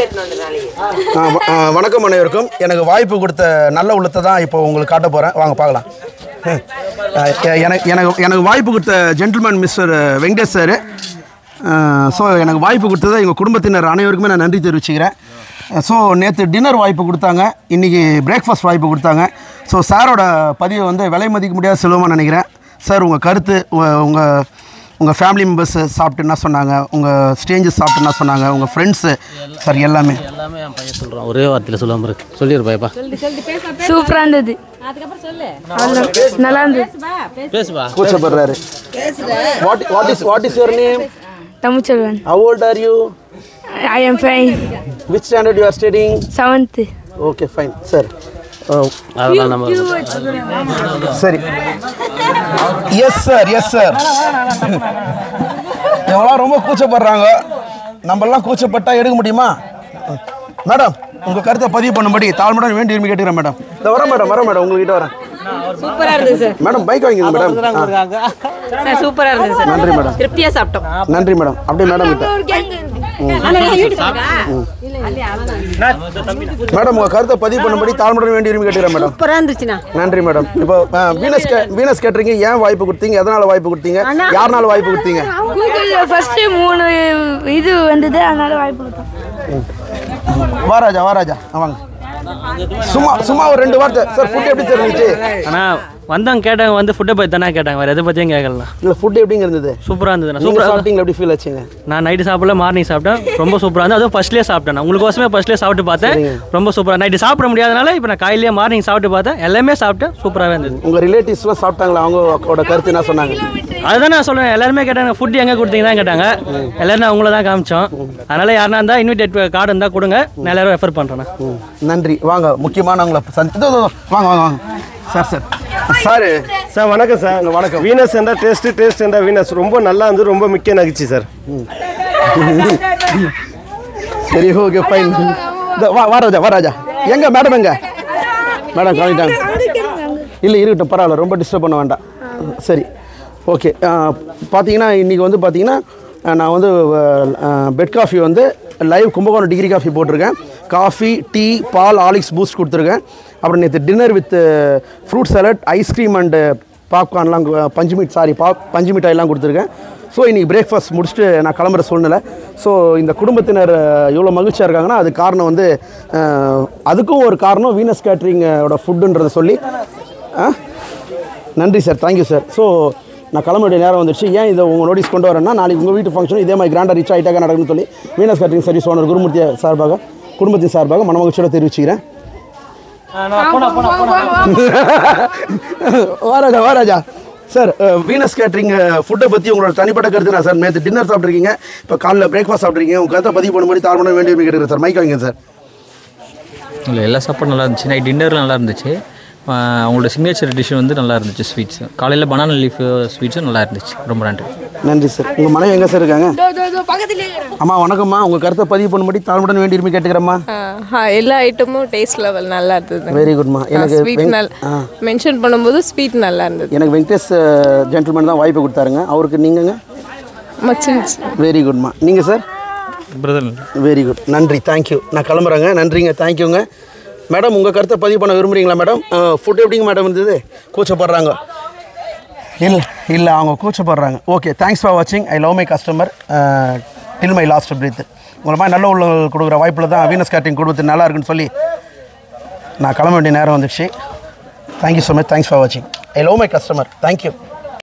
வணக்கம் அனைவருக்கும். எனக்கு வாய்ப்பு கொடுத்த நல்ல உள்ளத்தை தான் இப்போ உங்களுக்கு காட்ட போகிறேன். வாங்க பார்க்கலாம். எனக்கு வாய்ப்பு கொடுத்த gentleman mister Venkatesh sir. So எனக்கு வாய்ப்பு கொடுத்ததை எங்கள் குடும்பத்தினர் அனைவருக்குமே நான் நன்றி தெரிவிச்சுக்கிறேன். ஸோ நேற்று டின்னர் வாய்ப்பு கொடுத்தாங்க, இன்றைக்கி பிரேக்ஃபாஸ்ட் வாய்ப்பு கொடுத்தாங்க. ஸோ சாரோட பதிவை வந்து விலை மதிக்க முடியாத செல்வமாக நினைக்கிறேன். சார் உங்கள் கருத்து, உங்கள் ஃபேமிலி மெம்பர்ஸ் சாப்பிட்டு என்ன சொன்னாங்க, உங்கள் ஸ்ட்ரேஞ்சர்ஸ் சாப்பிட்டு என்ன சொன்னாங்க, உங்கள் ஃப்ரெண்ட்ஸு சார் எல்லாமே என் பையன் சொல்கிறான். ஒரே வார்த்தையில் சொல்லாமல் சொல்லிடுப்பாப்பா. சூப்பராக இருந்தது. நல்லா இருந்தது. பேசுப்பா. கூச்சப்படுறாரு. What is your name? Tamilselvan. How old are you? I am fine. Which standard you are studying? 7th. Okay, fine. Sir. அதெல்லாம் நம்ம சரி. Yes sir, yes sir. இவங்களாம் ரொம்ப கூச்சப்படுறாங்க. நம்மளாம் கூச்சப்பட்டா எடுக்க முடியுமா? மேடம் உங்கள் கருத்தை பதிவு பண்ணும்படி தாழ்மையுடன் வேண்டி விரும்பி கேட்டுக்கிறேன் மேடம். இந்த வரேன் மேடம் உங்ககிட்ட வரேன். சூப்பரா இருந்தது சார். மேடம் பைக் வாங்கிங்க மேடம். சார் சூப்பரா இருந்தது சார். நன்றி மேடம். திருப்தியா சாப்பிட்டோம். நன்றி மேடம். அப்படியே மேடம் கிட்ட. மேடம் உங்க கருத்தை பதிவு பண்ணும்படி தாழ்மையுடன் வேண்டி விரும்பி கேட்டுக்கிறேன் மேடம். சூப்பரா இருந்துச்சுண்ணா. நன்றி மேடம். இப்போ வீனஸ் கேட்டரிங் ஏன் வாய்ப்பு கொடுத்தீங்க, எதனால வாய்ப்பு கொடுத்தீங்க, யாருனால வாய்ப்பு கொடுத்தீங்க? கூகுளில் ஃபர்ஸ்ட் 3 இது வந்தது, அதனால வாய்ப்பு கொடுத்தோம். வாராஜா வாங்க. சும்மா ஒரு 2 வார்த்தை சார். ஃபுட் எப்படி சார் இருந்துச்சு? ஆனால் வந்தவங்க கேட்டாங்க, வந்து ஃபுட்டை பற்றி தானே கேட்டாங்க, வேறு எதை பற்றியும் கேட்கலாம். இல்லை ஃபுட் எப்படிங்க இருந்தது? சூப்பராக இருந்தது. சூப்பராக சாப்பிட்டீங்க. எப்படி ஃபீல் ஆச்சுங்க? நான் நைட்டு சாப்பிடல, மார்னிங் சாப்பிட்டேன். ரொம்ப சூப்பராக இருந்தது. அதுவும் ஃபர்ஸ்ட்லேயே சாப்பிட்டேன். உங்களுக்கோசமே ஃபர்ஸ்ட்லேயே சாப்பிட்டு பார்த்தேன். ரொம்ப சூப்பராக. நைட்டு சாப்பிட முடியாதனால இப்போ நான் காலையிலேயே மார்னிங் சாப்பிட்டு பார்த்தேன். எல்லாமே சாப்பிட்டேன். சூப்பராகவே இருந்தது. உங்கள் ரிலேட்டிவ்ஸ்லாம் சாப்பிட்டாங்களா? அவங்களோட கருத்து என்ன சொன்னாங்க? அதுதான் நான் சொல்லுவேன். எல்லாருமே கேட்டாங்க ஃபுட் எங்கே கொடுத்தீங்க தான் கேட்டாங்க. எல்லாரும் அவங்கள தான் காமிச்சோம். அதனால் யாருனா இருந்தால் இன்விடேட் கார்டு இருந்தால் கொடுங்க, நான் எல்லாரும் ரெஃபர் பண்ணுறேன். நன்றி. வாங்க முக்கியமானவங்களை வாங்க சார் வணக்கம் சார். வணக்கம். வீனஸ் என்ற டேஸ்ட் என்ற வீனஸ் ரொம்ப நல்லா இருந்து ரொம்ப மிக்க நகிச்சு சார். சரி ஓகே ஃபைன். வாராஜா எங்க மேடம் எங்க மேடம் காணிட்டாங்க? இல்லை இருக்கட்டும், பரவாயில்ல, ரொம்ப டிஸ்டர்ப் பண்ண வேண்டாம். சரி ஓகே. பார்த்தீங்கன்னா இன்றைக்கி வந்து பார்த்தீங்கன்னா நான் வந்து பெட் காஃபி வந்து லைவ் கும்பகோணம் டிகிரி காஃபி போட்டிருக்கேன். காஃபி, டீ, பால், ஆலிக்ஸ் பூஸ்ட் கொடுத்துருக்கேன். அப்புறம் நேற்று dinner with fruit salad, ice cream and பாப்கார்ன்லாம் பஞ்சு மிட்டாயெல்லாம் கொடுத்துருக்கேன். ஸோ இன்றைக்கி பிரேக்ஃபாஸ்ட் முடிச்சுட்டு நான் கிளம்புற சூழ்நிலை. ஸோ இந்த குடும்பத்தினர் இவ்வளோ மகிழ்ச்சியாக இருக்காங்கன்னா அது காரணம் வந்து அதுக்கும் ஒரு காரணம் வீனஸ் கேட்ரிங்கோட ஃபுட்டுன்றதை சொல்லி. நன்றி சார், தேங்க்யூ சார். ஸோ நான் கிளம்ப வேண்டிய நேரம் வந்துடுச்சு. ஏன் இதை உங்கள் நோட்டீஸ் கொண்டு வரேன்னா, நாளைக்கு உங்கள் வீட்டு ஃபங்க்ஷன் இதே மாதிரி கிராண்டாக ரிச் ஆகிட்டாக நடக்குன்னு சொல்லி Venus catering service owner Gurumurthy சார்பாக, குடும்பத்தின் சார்பாக மனமகிழ்ச்சியோட தெரிவிச்சுக்கிறேன். வாராஜா சார். வீனஸ் கேட்ரிங் ஃபுட்டை பற்றி உங்களோட தனிப்பட்ட கருத்து நான் சார். நேற்று டின்னர் சாப்பிட்ருக்கீங்க, இப்போ காலைல பிரேக்ஃபாஸ்ட் சாப்பிட்ருக்கீங்க. உங்கள் கருத்தை பதிவு பண்ணும்போது தாழ்மையான வேண்டிய கேட்குறேன் சார். மைக் வாங்க சார். இல்லை எல்லா சாப்பாடும் நல்லா இருந்துச்சு. நைட் டின்னரில் நல்லா இருந்துச்சு. அவங்களோட சிக்னேச்சர் டிஷ் வந்து நல்லா இருந்துச்சு. ஸ்வீட்ஸ் காலையில் பனானா லீஃப் ஸ்வீட்ஸும் நல்லா இருந்துச்சு. ரொம்ப நன்றி. நன்றி சார். உங்கள் மனைவி எங்கே சார் இருக்காங்க? அம்மா வணக்கம்மா. உங்கள் கருத்தை பதிவு பண்ணும்படி தாழ்வுடன் வேண்டி விரும்பி கேட்டுக்கிறேம்மா. எல்லா ஐட்டமும் டேஸ்ட் லெவல் நல்லா இருந்தது. வெரி குட்மா. எனக்கு ஸ்வீட் மென்ஷன் பண்ணும்போது ஸ்வீட் நல்லா இருந்தது. எனக்கு வெங்கடேஷ் ஜென்டில்மேன் தான் வாய்ப்பு கொடுத்தாருங்க. அவருக்கு நீங்கங்க? மச்சின்ஸ். வெரி குட்மா. நீங்கள் சார்? பிரதர். Very good. நன்றி, தேங்க்யூ. நான் கிளம்புறேங்க. நன்றிங்க, தேங்க்யூங்க. மேடம் உங்கள் கருத்தை பதிவு பண்ண விரும்புகிறீங்களா மேடம்? ஃபுட் எப்படிங்க மேடம் இருந்தது? கூச்சப்படுறாங்க? இல்லை அவங்க கூச்சப்படுறாங்க. ஓகே, தேங்க்ஸ் ஃபார் வாட்சிங். I love my customer till my last breath. உங்களை மாதிரி நல்ல உள்ள கொடுக்குற வாய்ப்பில் தான் வீனஸ் கேட்ரிங் கொடுத்து நல்லா இருக்குன்னு சொல்லி நான் கிளம்ப வேண்டிய நேரம் வந்துடுச்சு. Thank you so much. Thanks for வாட்சிங். I love my customer. Thank you.